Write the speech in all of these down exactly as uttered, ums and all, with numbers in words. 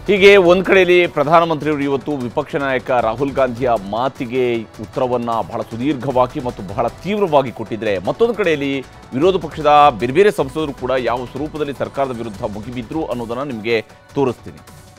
ಹೀಗೆ ಒಂದು ಕಡೆಯಲ್ಲಿ ಪ್ರಧಾನಮಂತ್ರಿಯವರು ಇವತ್ತು ವಿಪಕ್ಷ ನಾಯಕ ರಾಹುಲ್ ಗಾಂಧಿಯ ಮಾತಿಗೆ ಉತ್ತರವನ್ನು ಬಹಳ ಸುದೀರ್ಘವಾಗಿ ಮತ್ತು ಬಹಳ ತೀವ್ರವಾಗಿ ಕೊಟ್ಟಿದ್ರೆ, ಮತ್ತೊಂದು ಕಡೆಯಲ್ಲಿ ವಿರೋಧ ಪಕ್ಷದ ಬೇರೆ ಬೇರೆ ಸಂಸದರು ಕೂಡ ಯಾವ ಸ್ವರೂಪದಲ್ಲಿ ಸರ್ಕಾರದ ವಿರುದ್ಧ ಮುಗಿಬಿದ್ರು ಅನ್ನೋದನ್ನು ನಿಮಗೆ ತೋರಿಸ್ತೀನಿ.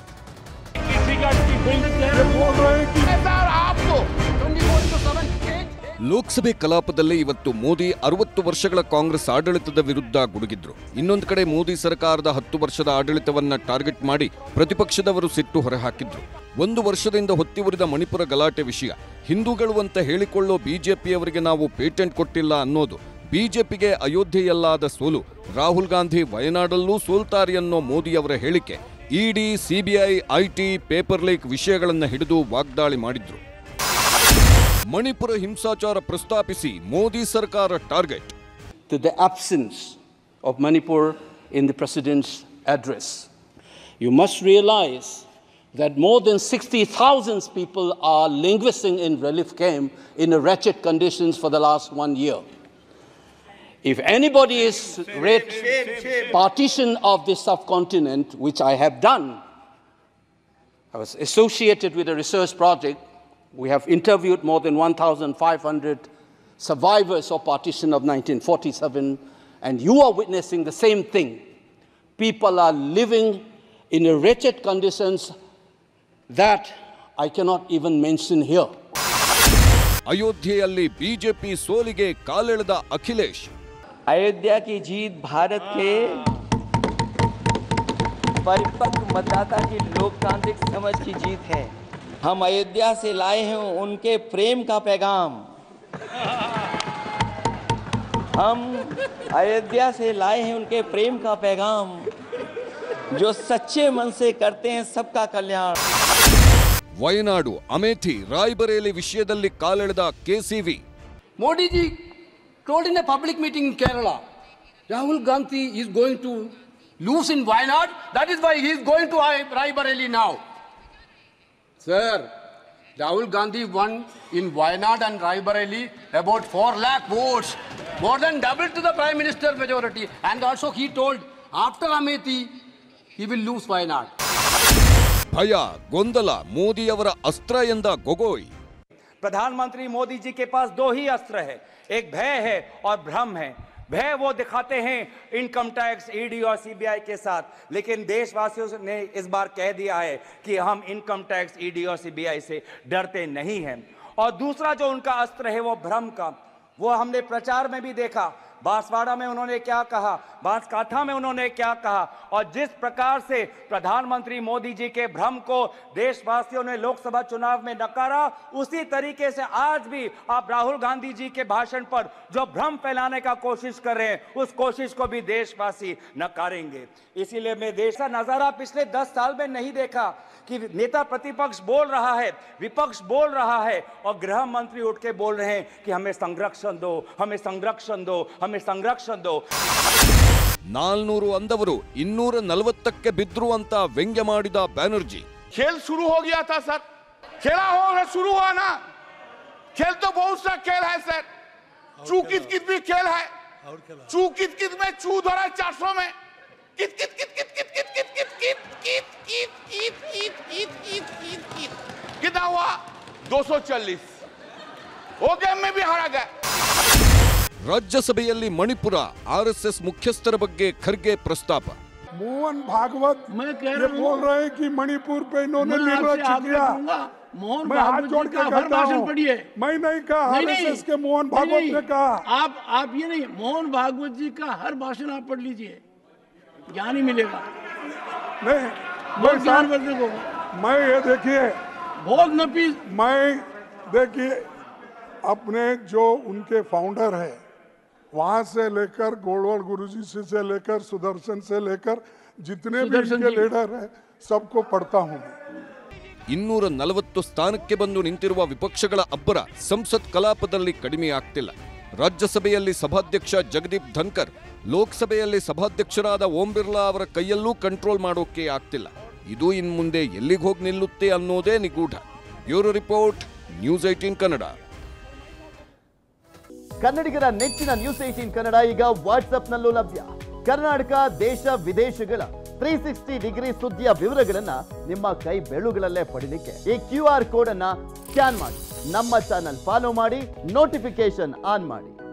ಲೋಕಸಭೆ ಕಲಾಪದಲ್ಲಿ ಇವತ್ತು ಮೋದಿ ಅರವತ್ತು ವರ್ಷಗಳ ಕಾಂಗ್ರೆಸ್ ಆಡಳಿತದ ವಿರುದ್ಧ ಗುಡುಗಿದ್ರು. ಇನ್ನೊಂದು ಕಡೆ ಮೋದಿ ಸರ್ಕಾರದ ಹತ್ತು ವರ್ಷದ ಆಡಳಿತವನ್ನ ಟಾರ್ಗೆಟ್ ಮಾಡಿ ಪ್ರತಿಪಕ್ಷದವರು ಸಿಟ್ಟು ಹೊರಹಾಕಿದ್ರು. ಒಂದು ವರ್ಷದಿಂದ ಹೊತ್ತಿಉರಿದ ಮಣಿಪುರ ಗಲಾಟೆ ವಿಷಯ, ಹಿಂದೂಗಳು ಅಂತ ಹೇಳಿಕೊಳ್ಳೋ ಬಿಜೆಪಿಯವರಿಗೆ ನಾವು ಪೇಟೆಂಟ್ ಕೊಟ್ಟಿಲ್ಲ ಅನ್ನೋದು, ಬಿಜೆಪಿಗೆ ಅಯೋಧ್ಯೆಯಲ್ಲಾದ ಸೋಲು, ರಾಹುಲ್ ಗಾಂಧಿ ವಯನಾಡಲ್ಲೂ ಸೋಲ್ತಾರೆ ಅನ್ನೋ ಮೋದಿಯವರ ಹೇಳಿಕೆ, ED, CBI, IT, paper leak ವಿಷಯಗಳನ್ನು ಹಿಡಿದು ವಾಗ್ದಾಳಿ ಮಾಡಿದ್ರು. ಮಣಿಪುರ ಹಿಂಸಾಚಾರ ಪ್ರಸ್ತಾಪಿಸಿ ಮೋದಿ ಸರ್ಕಾರ target. To the absence of Manipur in the president's address, you must realize that more than sixty thousand people are languishing in relief camp in a wretched conditions for the last one year. If anybody is read partition of the subcontinent, which I have done, I was associated with a research project. We have interviewed more than one thousand five hundred survivors of partition of nineteen forty-seven, and you are witnessing the same thing. People are living in a wretched conditions that I cannot even mention here. ಅಯೋಧ್ಯೆಯಲ್ಲಿ BJP ಸೋಲಿಗೆ ಕಾಲೆಳೆದ ಅಖಿಲೇಶ್. अयोध्या की जीत भारत के परिपक्व मतदाता की लोकतांत्रिक समझ की जीत है. हम अयोध्या से लाए हैं उनके प्रेम का पैगाम. हम अयोध्या से लाए हैं उनके प्रेम का पैगाम, जो सच्चे मन से करते हैं सबका कल्याण. ವಯನಾಡು, ಅಮೇಥಿ, ರಾಯ್ಬರೇಲಿ ವಿಷಯದಲ್ಲಿ ಕಾಲೆಳೆದ ಕೆಸಿವಿ. Modi ji told in a public meeting in Kerala, Rahul Gandhi is going to lose in Wayanad. That is why he is going to Raebareli now. Sir, Rahul Gandhi won in Wayanad and Raebareli about four lakh votes, more than double to the Prime Minister majority. And also he told after Amethi he will lose Wayanad. ಭಯ, ಗೊಂದಲ, ಮೋದಿಯವರ ಅಸ್ತ್ರ ಎಂದ ಗೊಗೋಯ್. प्रधानमंत्री मोदी जी के पास दो ही अस्त्र है, एक भय है और भ्रम है. भय वो दिखाते हैं इनकम टैक्स, ईडी और सीबीआई के साथ, लेकिन देशवासियों ने इस बार कह दिया है कि हम इनकम टैक्स, ईडी और सीबीआई से डरते नहीं हैं. और दूसरा जो उनका अस्त्र है वो भ्रम का, वो हमने प्रचार में भी देखा. बांसवाड़ा में उन्होंने क्या कहा, बांसकाठा में उन्होंने क्या कहा, और जिस प्रकार से प्रधानमंत्री मोदी जी के भ्रम को देशवासियों ने लोकसभा चुनाव में नकारा, उसी तरीके से आज भी आप राहुल गांधी जी के भाषण पर जो भ्रम फैलाने का कोशिश कर रहे हैं, उस कोशिश को भी देशवासी नकारेंगे. इसीलिए मैं देश का नजारा पिछले दस साल में नहीं देखा कि नेता प्रतिपक्ष बोल रहा है, विपक्ष बोल रहा है और गृह मंत्री उठ के बोल रहे हैं कि हमें संरक्षण दो, हमें संरक्षण दो, हमें संरक्षण दो. ನಾಲ್ನೂರು ಅಂದವರು ಇನ್ನೂರ ನಲವತ್ತಕ್ಕೆ ಬಿದ್ರು ಅಂತ ವ್ಯಂಗ್ಯ ಮಾಡಿದ ಬ್ಯಾನರ್ಜಿ. खेल शुरू हो गया था सर, खेला हो रहा शुरू हुआ ना. खेल तो बहुत सा खेल है सर. चू कित कित भी खेल है. चू कित कित में चू धरा चार सौ में. कित कित कित कित कित कित कित कित कित कित कित कित कित कित कित कित कित कितना हुआ? दो सौ चालीस. वो गेम में भी हारा गया. ರಾಜ್ಯಸಭೆಯಲ್ಲಿ ಮಣಿಪುರ, ಆರ್ಎಸ್ಎಸ್ ಮುಖ್ಯಸ್ಥರ ಬಗ್ಗೆ ಖರ್ಗೆ ಪ್ರಸ್ತಾಪ. मोहन भागवत मैं कह ये बोल रहे हैं कि मणिपुर पे इन्होंने निर्वाचित किया. मोहन भागवत जोड़ के हर भाषण पढ़िए. मैं नहीं कहा, आरएसएस के मोहन भागवत ने कहा. आप आप ये नहीं, मोहन भागवत जी का हर भाषण आप पढ़ लीजिए, ज्ञान ही मिलेगा. नहीं बहुत ज्ञान वर्धक होगा. मैं ये देखिए भोग न पी. मैं देखिए अपने जो उनके फाउंडर है वहां से लेकर गोलवाल गुरुजी से, से लेकर सुदर्शन से लेकर जितने भी इनके लीडर हैं सबको पढ़ता हूं. ಇನ್ನೂರ ನಲವತ್ತು ಸ್ಥಾನಕ್ಕೆ ಬಂದು ನಿಂತಿರುವ ವಿಪಕ್ಷಗಳ ಅಬ್ಬರ ಸಂಸತ್ ಕಲಾಪದಲ್ಲಿ ಕಡಿಮೆ ಆಗ್ತಿಲ್ಲ. ರಾಜ್ಯಸಭೆಯಲ್ಲಿ ಸಭಾಧ್ಯಕ್ಷ ಜಗದೀಪ್ ಧನ್ಕರ್, ಲೋಕಸಭೆಯಲ್ಲಿ ಸಭಾಧ್ಯಕ್ಷರಾದ ಓಂ ಬಿರ್ಲಾ ಅವರ ಕೈಯಲ್ಲೂ ಕಂಟ್ರೋಲ್ ಮಾಡೋಕೆ ಆಗ್ತಿಲ್ಲ. ಇದು ಇನ್ಮುಂದೆ ಎಲ್ಲಿಗೆ ಹೋಗಿ ನಿಲ್ಲುತ್ತೆ ಅನ್ನೋದೇ ನಿಗೂಢ. Bureau report, news eighteen Kannada. ಕನ್ನಡಿಗರ ನೆಚ್ಚಿನ ನ್ಯೂಸ್ ಏಟೀನ್ ಕನ್ನಡ ಈಗ ವಾಟ್ಸ್ಆಪ್ನಲ್ಲೂ ಲಭ್ಯ. ಕರ್ನಾಟಕ, ದೇಶ ವಿದೇಶಗಳ ತ್ರೀ ಸಿಕ್ಸ್ಟಿ ಡಿಗ್ರಿ ಸುದ್ದಿಯ ವಿವರಗಳನ್ನ ನಿಮ್ಮ ಕೈ ಬೆರಳುಗಳಲ್ಲೇ ಪಡಿಲಿಕ್ಕೆ ಈ ಕ್ಯೂ ಆರ್ ಕೋಡ್ ಅನ್ನ ಸ್ಕ್ಯಾನ್ ಮಾಡಿ, ನಮ್ಮ ಚಾನಲ್ ಫಾಲೋ ಮಾಡಿ, ನೋಟಿಫಿಕೇಶನ್ ಆನ್ ಮಾಡಿ.